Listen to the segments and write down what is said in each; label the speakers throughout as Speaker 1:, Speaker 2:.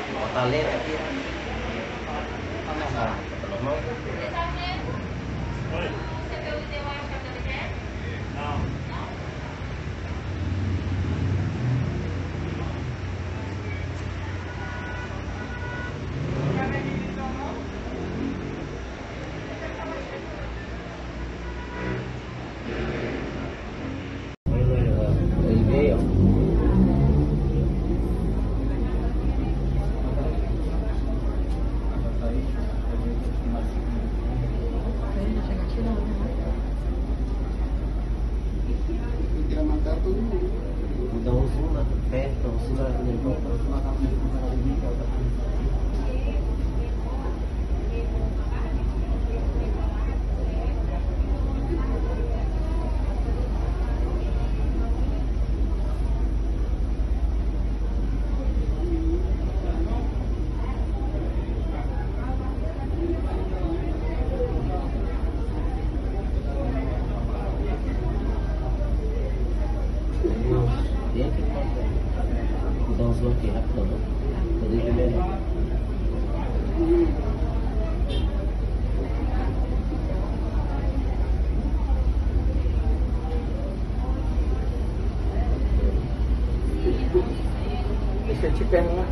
Speaker 1: Botar lenta aqui. Tá normal?
Speaker 2: Oi?
Speaker 3: Você viu o vídeo lá que eu
Speaker 2: Não.
Speaker 1: Ele veio,
Speaker 4: Queria matar todo mundo.
Speaker 1: dá um zoom na perto, um zoom na volta. Dentro do papel. Vou dar um zoom aqui rapidão. Poder ver melhor.
Speaker 4: Deixa eu te perguntar.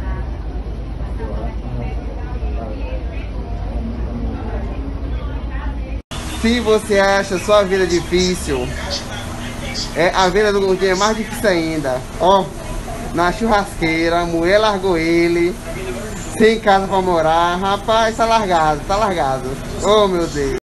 Speaker 4: Se você acha sua vida difícil, a vida do gordinho é mais difícil ainda. Ó, na churrasqueira, a mulher largou ele, sem casa pra morar. Rapaz, tá largado, tá largado. Oh, meu Deus.